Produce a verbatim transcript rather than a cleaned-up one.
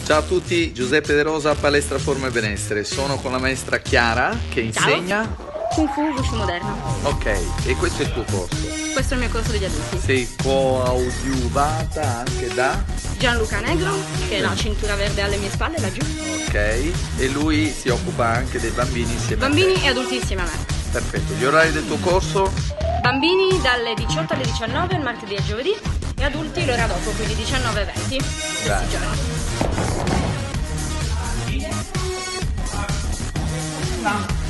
Ciao a tutti, Giuseppe De Rosa, Palestra Forma e Benessere. Sono con la maestra Chiara che insegna Kung Fu Wushu Moderno. Ok, e questo è il tuo corso? Questo è il mio corso degli adulti. Sei coadiuvata anche da Gianluca Negro, che è la cintura verde alle mie spalle laggiù. Ok, e lui si occupa anche dei bambini insieme Bambini a te. e adulti insieme a me. Perfetto, gli orari del tuo corso? Bambini dalle diciotto alle diciannove, il martedì e giovedì, e adulti l'ora dopo, quindi diciannove e venti. Questi giorni. Va.